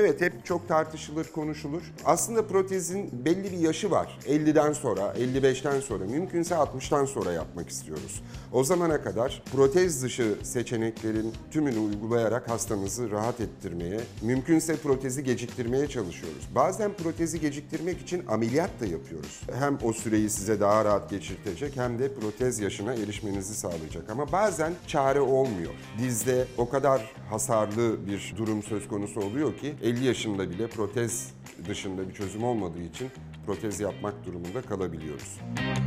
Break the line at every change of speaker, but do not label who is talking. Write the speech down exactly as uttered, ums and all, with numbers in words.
Evet, hep çok tartışılır, konuşulur. Aslında protezin belli bir yaşı var. elliden sonra, elli beşten sonra, mümkünse altmıştan sonra yapmak istiyoruz. O zamana kadar protez dışı seçeneklerin tümünü uygulayarak hastamızı rahat ettirmeye, mümkünse protezi geciktirmeye çalışıyoruz. Bazen protezi geciktirmek için ameliyat da yapıyoruz. Hem o süreyi size daha rahat geçirtecek hem de protez yaşına erişmenizi sağlayacak. Ama bazen çare olmuyor. Dizde o kadar hasarlı bir durum söz konusu oluyor ki elli yaşında bile protez dışında bir çözüm olmadığı için protez yapmak durumunda kalabiliyoruz.